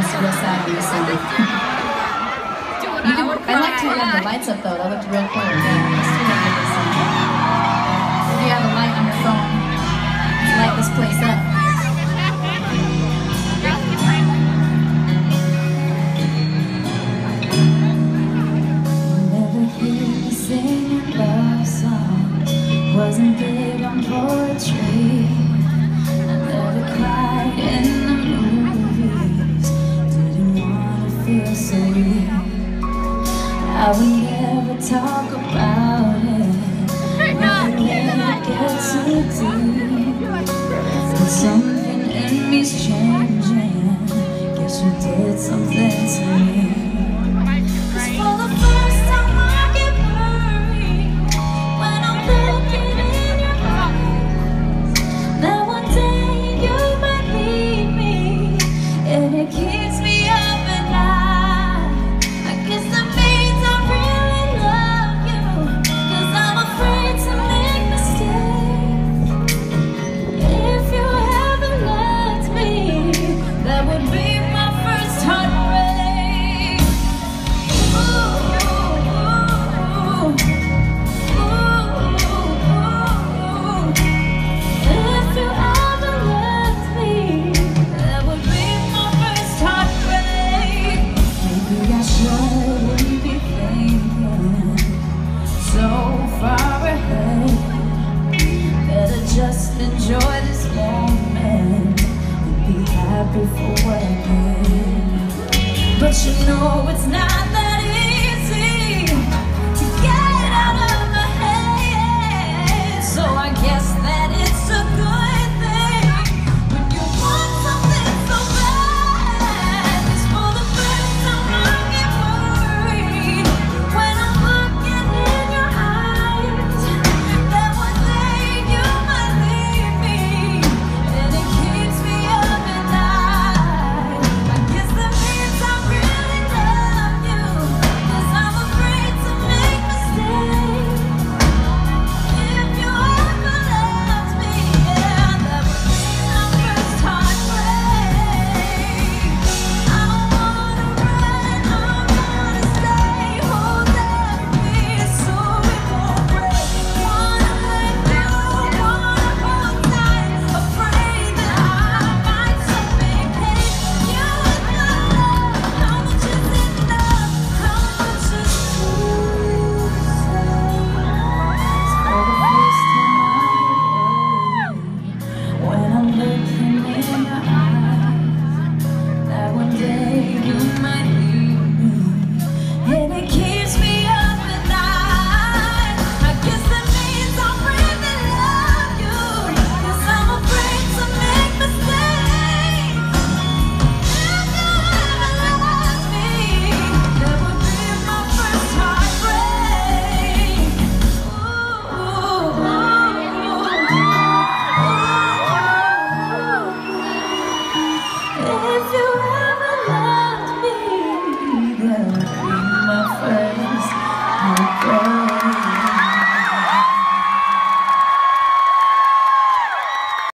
it's real sad on this song. I like to have the lights up though, that looked real cool. Yeah, let's do that with this song. If you have a light on your phone, let's light this place up. Never hear me singing love songs, wasn't big on poetry. I never cried in the movies, didn't want to feel so weak. I would never talk about it, never let it get too deep. But something in me's changing, guess you did something to me. 'Cause for the first time I get worried when I'm looking in your eyes, that one day you might leave me, and it keeps me up at night. I guess that means I really love you, 'cause I'm afraid to make mistakes. If you ever loved me, that would be my first heartbreak. Ooh, ooh, ooh, ooh. If you ever loved me, that would be my first heartbreak. Maybe I shouldn't be thinking so far ahead. Better just enjoy this moment and be happy for what I get. But you know it's not